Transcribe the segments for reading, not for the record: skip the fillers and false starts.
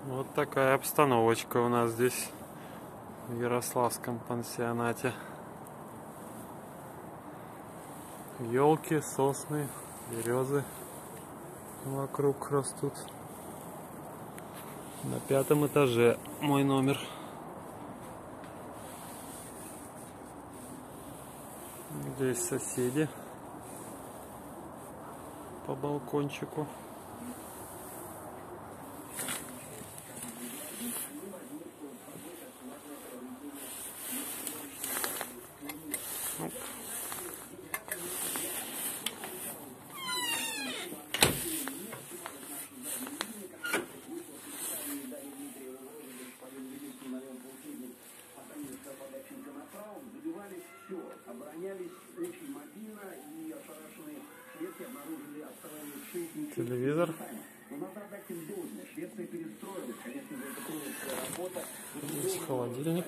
Вот такая обстановочка у нас здесь в Ярославском пансионате. Елки, сосны, березы вокруг растут. На 5-м этаже мой номер. Здесь соседи по балкончику. Телевизор. Здесь холодильник.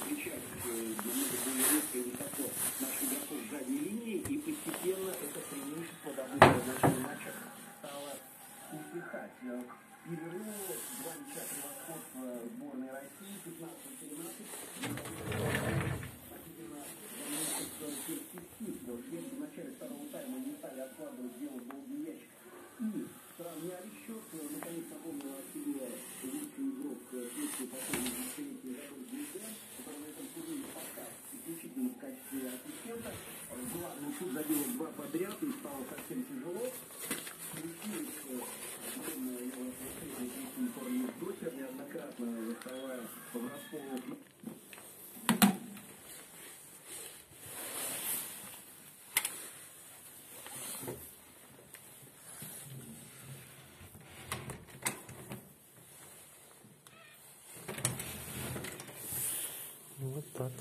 Вот так.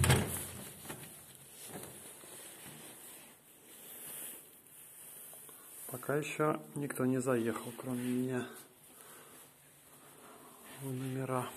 Пока еще никто не заехал, кроме меня, в номера.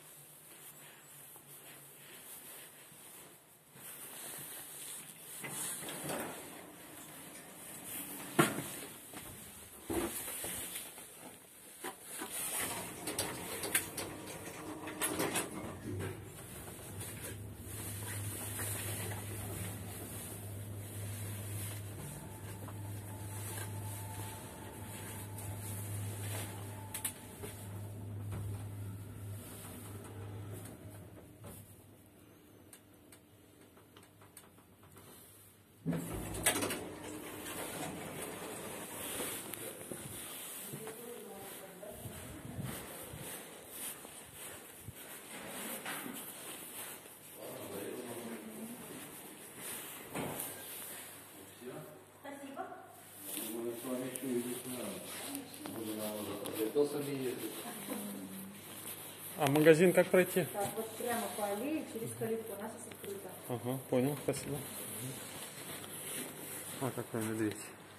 А магазин как пройти? Так, вот прямо по аллее через калитку. У нас сейчас открыто. Ага, понял, спасибо. А какой медведь.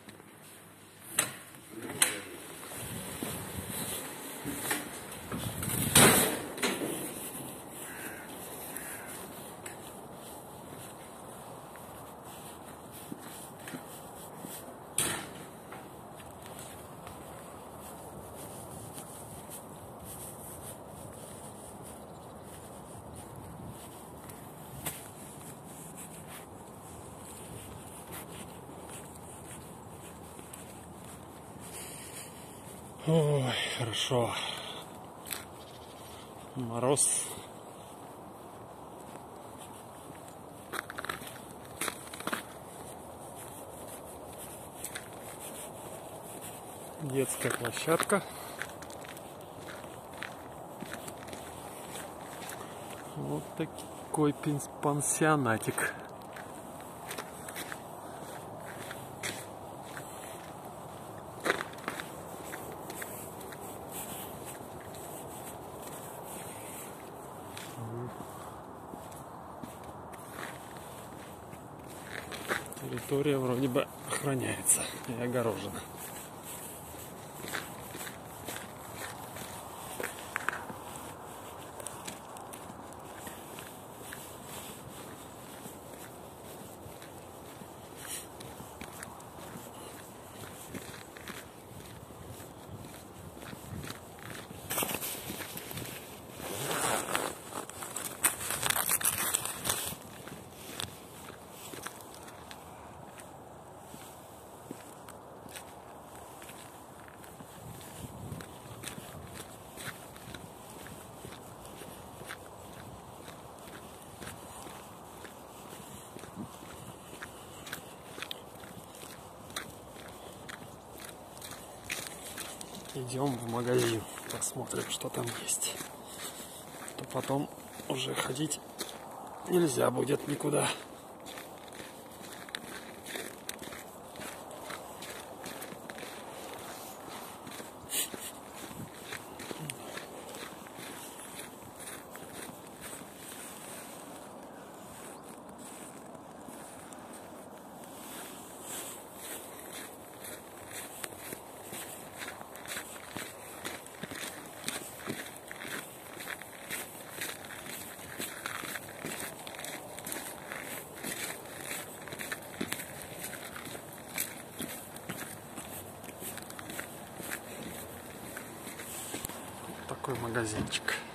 Ой, хорошо. Мороз. Детская площадка. Вот такой пансионатик. Территория вроде бы охраняется и огорожена. идем в магазин, посмотрим, что там есть. То потом уже ходить нельзя будет никуда. Такой магазинчик.